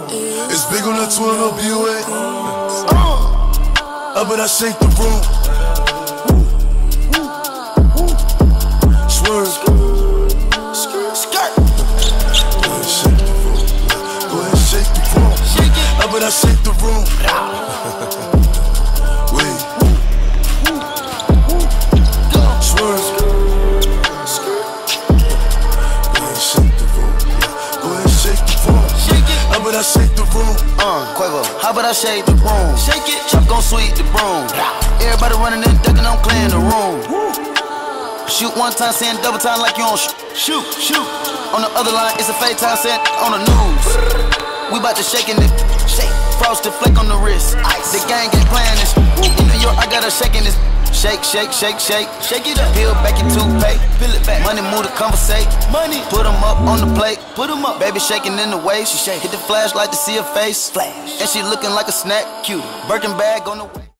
It's big on that 12 up UA. But I shake the room. Swerve. Skirt. Go ahead, shake the room. Go ahead, shake the room. But I shake the room. Wait. Swerve. Go ahead, shake the room. Go ahead, shake the room. How about I shake the room? Quavo, how about I shake the room? Shake it, Chuck gon' sweep the broom. Everybody running and ducking, I'm clearing the room. Shoot one time, saying double time like you on shoot. On the other line, it's a fake time, saying on the news. We bout to shaking it, shake. Frosted flake on the wrist. The gang ain't playing this. In New York, I got her shaking this. Shake, shake, shake, shake. Shake it up. Peel back your toothpaste. Peel it back. Money move to conversate. Money. Put them up on the plate. Put them up. Baby shaking in the waist. She shake. Hit the flashlight to see her face. Flash. And she looking like a snack. Cute. Birkin bag on the way.